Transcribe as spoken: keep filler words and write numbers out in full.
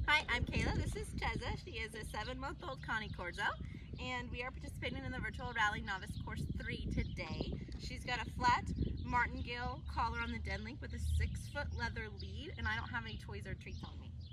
Hi, I'm Kayla. This is Teza. She is a seven-month-old Connie Corso, and we are participating in the Virtual Rally Novice Course three today. She's got a flat martingale collar on the dead link with a six-foot leather lead, and I don't have any toys or treats on me.